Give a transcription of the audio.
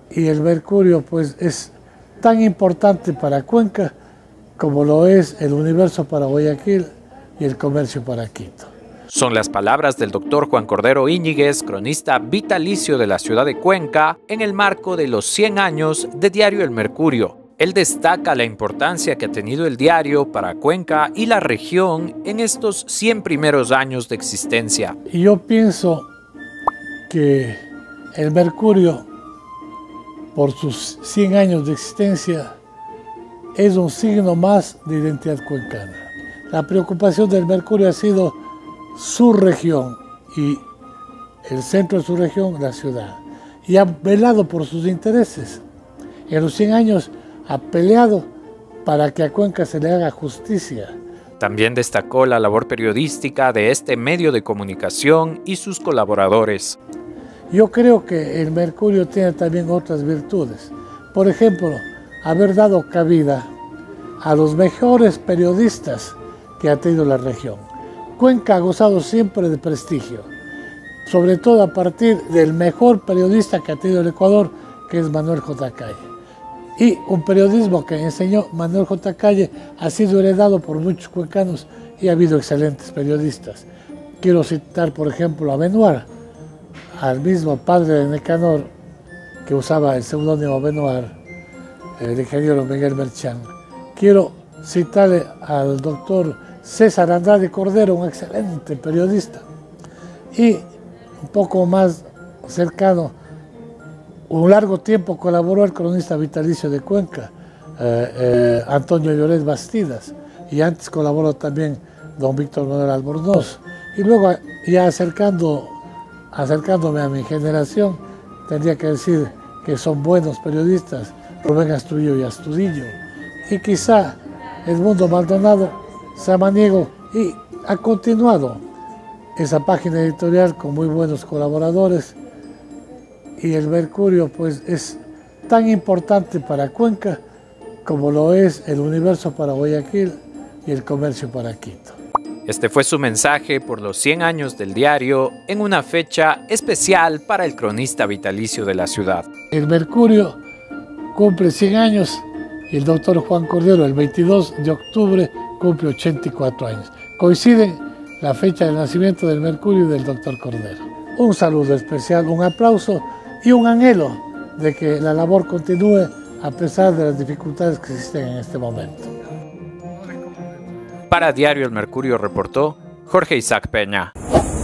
y el mercurio pues es tan importante para Cuenca como lo es el universo para Guayaquil y el comercio para Quito. Son las palabras del doctor Juan Cordero Íñiguez, cronista vitalicio de la ciudad de Cuenca, en el marco de los 100 años de Diario El Mercurio. Él destaca la importancia que ha tenido el diario para Cuenca y la región en estos 100 primeros años de existencia. Y yo pienso que el Mercurio, por sus 100 años de existencia, es un signo más de identidad cuencana. La preocupación del Mercurio ha sido su región y el centro de su región, la ciudad. Y ha velado por sus intereses. En los 100 años ha peleado para que a Cuenca se le haga justicia. También destacó la labor periodística de este medio de comunicación y sus colaboradores. Yo creo que el Mercurio tiene también otras virtudes. Por ejemplo, haber dado cabida a los mejores periodistas que ha tenido la región. Cuenca ha gozado siempre de prestigio, sobre todo a partir del mejor periodista que ha tenido el Ecuador, que es Manuel J. Calle. Y un periodismo que enseñó Manuel J. Calle ha sido heredado por muchos cuencanos y ha habido excelentes periodistas. Quiero citar, por ejemplo, a Benoir, al mismo padre de Nicanor, que usaba el seudónimo Benoir, el ingeniero Miguel Merchán. Quiero citarle al doctor César Andrade Cordero, un excelente periodista. Y un poco más cercano, un largo tiempo colaboró el cronista vitalicio de Cuenca, Antonio Lloret Bastidas, y antes colaboró también don Víctor Manuel Albornoz. Y luego, ya acercándome a mi generación, tendría que decir que son buenos periodistas Rubén Astudillo y Astudillo. Y quizá Edmundo Maldonado Samaniego, y ha continuado esa página editorial con muy buenos colaboradores. Y el Mercurio pues es tan importante para Cuenca como lo es el universo para Guayaquil y el comercio para Quito. Este fue su mensaje por los 100 años del diario en una fecha especial para el cronista vitalicio de la ciudad. El Mercurio cumple 100 años y el doctor Juan Cordero el 22 de octubre cumple 84 años. Coinciden la fecha de nacimiento del Mercurio y del doctor Cordero. Un saludo especial, un aplauso y un anhelo de que la labor continúe a pesar de las dificultades que existen en este momento. Para Diario El Mercurio reportó Jorge Isaac Peña.